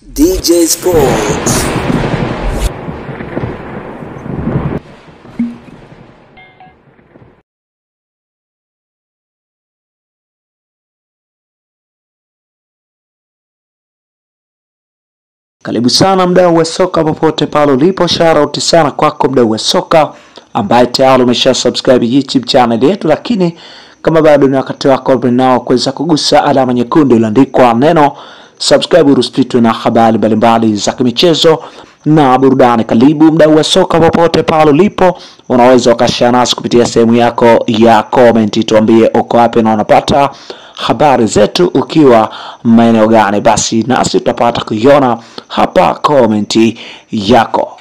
DJ Sports. Karibu sana mdau wa soka popote pale ulipo, shout sana kwako mdau wa soka ambaye tayari umesha subscribe YouTube channel yetu, lakini kama bado ni wakati wako nao kuweza kugusa alama nyekundu iliyoandikwa neno subscribe ruspitwe na habari mbalimbali za michezo na burudani. Karibu mdau wa soka popote pale ulipo, unaweza ukashare nasi kupitia sehemu yako ya comment, tuambie uko wapi na unapata habari zetu ukiwa maeneo gani, basi nasi tutapata kuiona hapa comment yako.